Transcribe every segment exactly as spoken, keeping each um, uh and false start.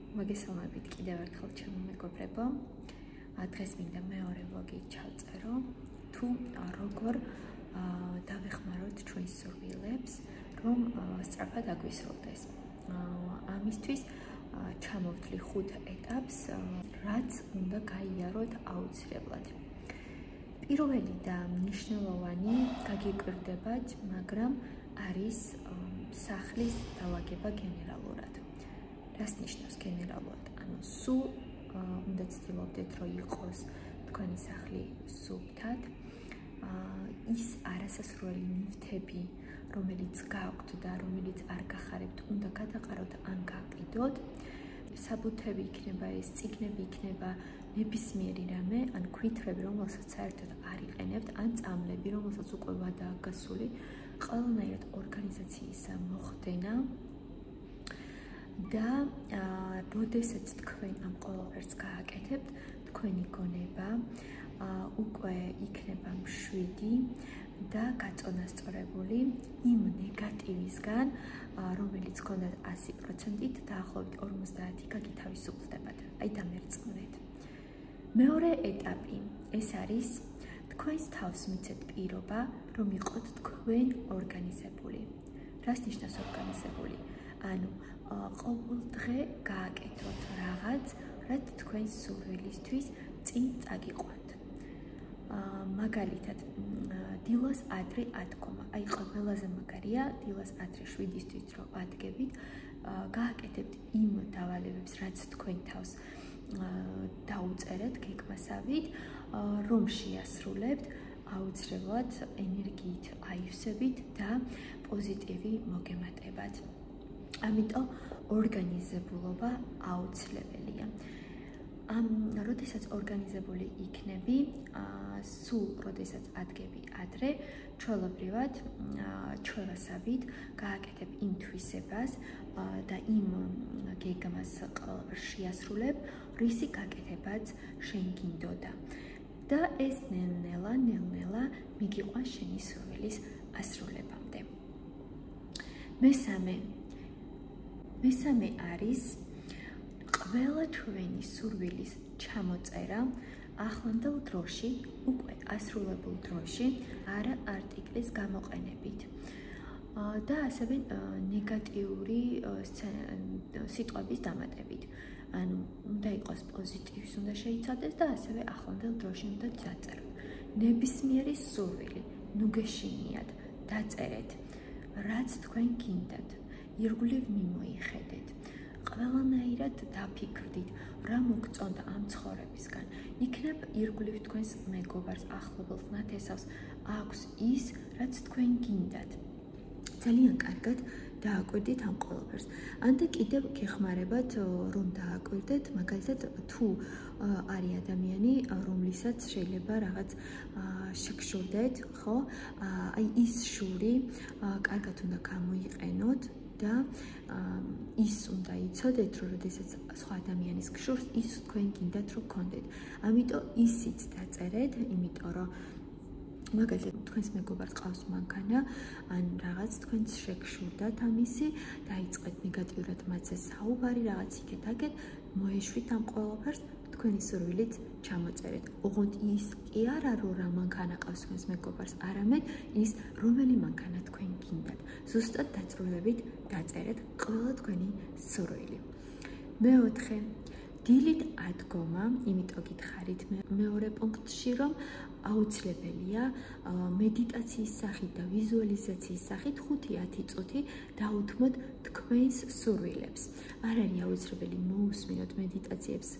მოგესალმებით კიდევ ერთხელ ჩემო მეგობრებო. დღეს მინდა მეორე ვლოგი ჩავწერო თუ როგორ დავეხმაროთ ჩვენს სურვილებს, რომ სწრაფად აგვისრულდეს. ამისთვის ჩამოვთვლი ხუთ ეტაპს, რაც უნდა გაიაროთ აუცილებლად. პირველი და მნიშვნელოვანი გაგიკვირდებათ, მაგრამ არის სახლის დავაგება გენერალურად. რას ნიშნავს გენერალურად? ანუ სულ უნდა ცდილობდეთ, რომ იყოს თქვენი სახლი სუფთად, ის არასასურველი ნივთები, რომელიც გაქვთ და რომელიც არ გახარებთ, უნდა გადაყაროთ ან გაყიდოთ. საბუთები იქნება ეს, წიგნები იქნება, ნებისმიერი რამე, ან ქვითრები, რომელსაც საერთოდ არ იყენებთ, ან წამლები, რომელსაც უკვე ვადაა გასული, ყველანაირად ორგანიზაციის მოხდენა. და როდესაც თქვენ ამ ყველაფერს გააკეთებთ, თქვენი გონება უკვე იქნება მშვიდი და გაწონასწორებული იმ ნეგატივისგან, რომელიც გქონდათ ასი პროცენტით, დაახლოებით ორმოცდაათი გაგითავისუფლდებათ. აი დამერწმუნეთ. მეორე ეტაპი ეს არის თქვენს თავს მიცეთ პირობა, რომ იყოთ თქვენ ორგანიზებული. რას ნიშნავს ორგანიზებული? ანუ ყოველ დღე გააკეთოთ რაღაც, რაც თქვენს სურვილისთვის წინ წაგიყვანთ. მაგალითად, დილას ადრე ათქომა. აი ყველაზე მაგარია დილას ადრე შვიდისთვის რო ადგებით, გააკეთებთ იმ დავალებებს, რაც თქვენ თავს დაუწერეთ გეგმასავით, რომ შეასრულებთ აუცილებლად ენერგიით აივსებით და პოზიტივი მოგემატებათ. ამიტომ ორგანიზებულობა აუცილებელია. ამ როდესაც ორგანიზებული იქნები, სულ როდესაც ადგები ადრე, ჩვეულებრივად ჩვევასავით გააკეთებ იმ თვისებას და იმ გეგმას შეასრულებ, რისი გაკეთებაც შენ გინდოდა. და ეს ნელ-ნელა, ნელ-ნელა მიგიყვანს შენი სურვილის ასრულებამდე. მესამე მესამე არის ყველა ჩვენი სურვილის ჩამოწერა ახლანდელ დროში, უკვე ასრულებულ დროში, არა არტიკლის გამოყენებით. და ასევე ნეგატიური სიტყვების დამატებით. ანუ უნდა იყოს პოზიტივის უნდა შეიცავდეს და ასევე ახლანდელ დროში უნდა დაწეროთ. ნებისმიერი სურვილი, ნუ გეშინიათ, დაწერეთ, რაც თქვენ გინდათ. ირგვლივ მიმოიხედეთ. ყველანაირად დაფიქრდით, რა მოგწონდა ამ ცხოვრებისგან. იქნებ ირგვლივ თქვენს მეგობარს, ახლობელს, ნათესავს აქვს ის, რაც თქვენ გინდათ. ძალიან კარგად დააკვირდით ამ ყველაფერს. ანდა კიდევ გეხმარებათ, რომ დააკვირდეთ, მაგალითად, თუ არის ადამიანი, რომლისაც შეიძლება რაღაც შეგშურდეთ, ხო? აი ის შური კარგად უნდა გამოიყენოთ. და ის უნდა იცოდეთ, რომ როდესაც სხვა ადამიანის გშურს, ის თქვენ გინდათ, რომ გქონდეთ. ამიტომ ისიც დაწერეთ, იმიტომ რომ მაგალითად თქვენს მეგობარს ყავს მანქანა, ან რაღაც თქვენს შეგშურდათ ამისი, დაიწყეთ ნეგატიურად მათზე საუბარი, რაღაც იქეთ-აქეთ, მოეშვით ამ ყველაფერს, თქვენი სურვილით ჩამოწერეთ. ოღონდ ის კი არა, რომ რა მანქანა ყავს თქვენს მეგობარს, არამედ ის, რომელი მანქანა თქვენ გინდათ. ზუსტად დაწვრილებით დაწერეთ ყველა თქვენი სურვილი. მეოთხე, დილით ადგომა, იმიტომ გითხარით მეორე პუნქტში, რომ აუცილებელია მედიტაციის სახით და ვიზუალიზაციის სახით ხუთი-ათი წუთი დაუთმოთ თქვენს სურვილებს. არ არის აუცილებელი მოусმინოთ მედიტაციებს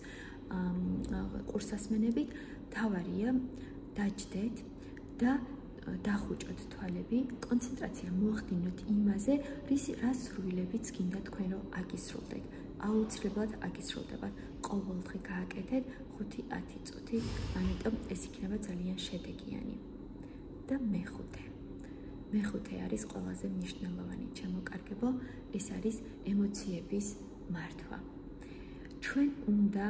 ყურსასმენებით, თავარია დაჯდეთ და დახუჭოთ თვალები, კონცენტრაცია მოახდინოთ იმაზე, რა სურვილებიც გინდა თქვენ რომ აგისრულდეთ. აუცილებლად აგისრულდებათ. ყოველდღე გააკეთეთ ხუთი-ათი წუთი, ამიტომ ეს იქნება ძალიან შედეგიანი. და მეხუთე. მეხუთე არის ყველაზე მნიშვნელოვანი, ჩემო-კარგებო, ეს არის ემოციების მართვა. ჩვენ უნდა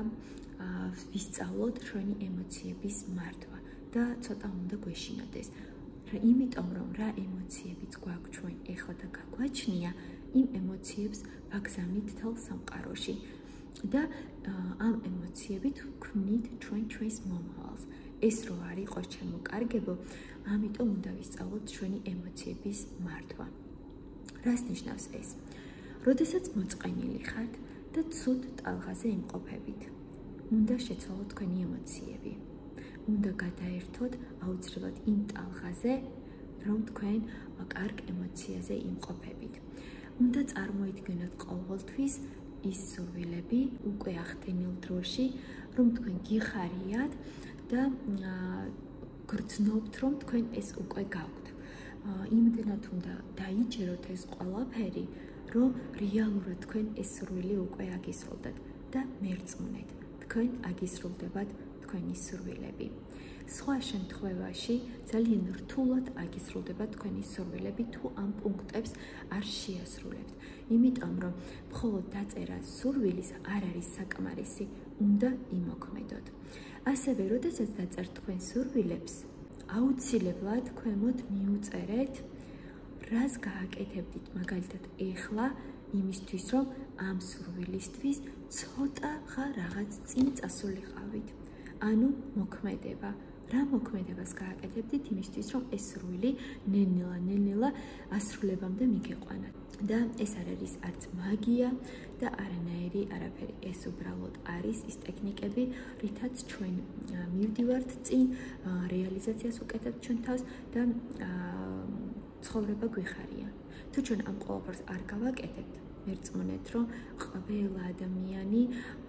ვისწავლოთ ჩვენი ემოციების მართვა და ცოტა უნდა გვეშინოდეს. იმიტომ რომ რა ემოციებიც გვაქვს ჩვენ ეხლა და გაგვაჩნია, იმ ემოციებს ვაგზავნით თელ სამყაროში. და ამ ემოციებით ვქმნით ჩვენ ჩვენს მომავალს. ეს რო არ იყოს შემოკარგებო, ამიტომ უნდა ვისწავლოთ ჩვენი ემოციების მართვა. რას ნიშნავს ეს? როდესაც მოწყენილი ხართ და ცუდ ტალღაზე იმყოფებით, უნდა შეცვალოთ თქვენი ემოციები. უნდა გადაერთოთ აუცილებლად იმ ტალღაზე, რომ თქვენ კარგ ემოციაზე იმყოფებით. უნდა წარმოიდგინოთ ყოველთვის ის სურვილები უკვე ახდენილ დროში, რომ თქვენ გიხარიათ და გრძნობთ, რომ თქვენ ეს უკვე გაქვთ. იმდენად უნდა დაიჯეროთ ეს ყველაფერი, რომ რეალურად თქვენ ეს სურვილი უკვე აგისრულდეთ და მერწმუნეთ, თქვენ აგისრულდებათ თქვენი სურვილები. სხვა შემთხვევაში ძალიან რთულად აგისრულდება თქვენი სურვილები თუ ამ პუნქტებს არ შეასრულებთ. იმიტომ რომ მხოლოდ დაწერა სურვილის არ არის საკმარისი, უნდა იმოქმედოთ. ასევე, როდესაც დაწერთ თქვენ სურვილებს, აუცილებლად ქვემოთ მიუწერეთ, რას გააკეთებდით, მაგალითად, ეხლა იმისთვის, რომ ამ სურვილისთვის ცოტაღა რაღაც წინ წასულიყავით. ანუ მოქმედება. რა მოქმედებას გააკეთებდით იმისთვის, რომ ეს სურვილი ნელ-ნელა, ნელ-ნელა ასრულებამდე მიგეყვანათ. და ეს არ არის არც მაგია და არანაირი არაფერი. ეს უბრალოდ არის ის ტექნიკები, რითაც ჩვენ მივდივართ წინ, რეალიზაციას უკეთებთ ჩვენ თავს და ცხოვრება გვიხარია. თუ ჩვენ ამ ყველაფერს არ გავაკეთებთ, მერწმუნეთ, რომ ყველა ადამიანი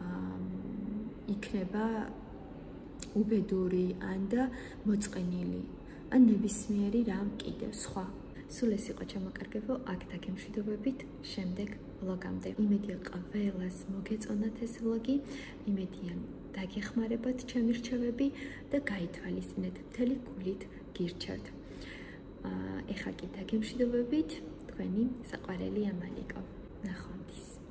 იქნება უბედური ან და მოწყენილი, ან ნებისმიერი რამ კიდევ სხვა. სულ ეს იყო ჩამოკარგებო, აქ დაგემშვიდობებით შემდეგ ვლოგამდე. იმედია ყველას მოგეწონათ ეს ვლოგი, იმედია დაგეხმარებათ ჩემი რჩევები და გაითვალისწინეთ მთელი გულით გირჩევთ. ეხლა კი დაგემშვიდობებით, თქვენი საყვარელი ამალიკო. ნახვამდის.